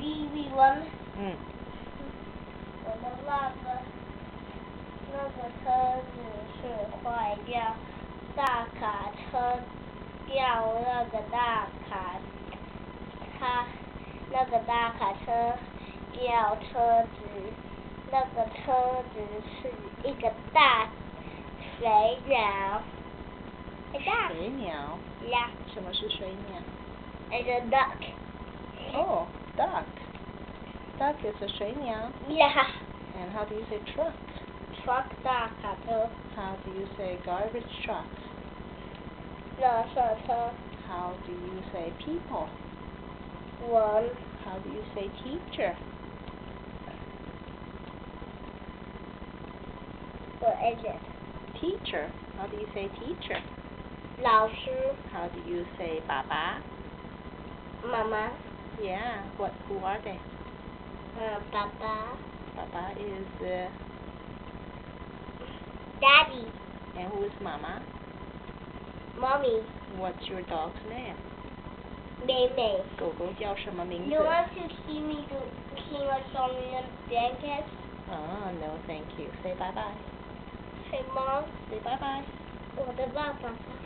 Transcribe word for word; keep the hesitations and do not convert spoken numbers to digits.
B B one。 嗯。 我的那个那个车子是坏掉，大卡车掉那个大卡，它那个大卡车掉车子，那个车子是一个大水鸟。 水鸟。 Yeah. 什么是水鸟？ It's a duck. Oh, duck. Duck is a 水鸟. Yeah. And how do you say truck? Truck 大卡车。 How do you say garbage truck? 垃圾车。 How do you say people? 人。 How do you say teacher? What is it? Teacher. How do you say teacher? 老师。 How do you say 爸爸？ 妈妈。 Yeah. What? Who are they? 嗯，爸爸。 爸爸 is uh, Daddy. And who is Mama? Mommy. What's your dog's name? 妹妹。 狗狗叫什么名字？ You want to see me do sing a song in blanket? Oh, no, thank you. Say bye bye. Hey, Mom. Say bye bye. 我的爸爸。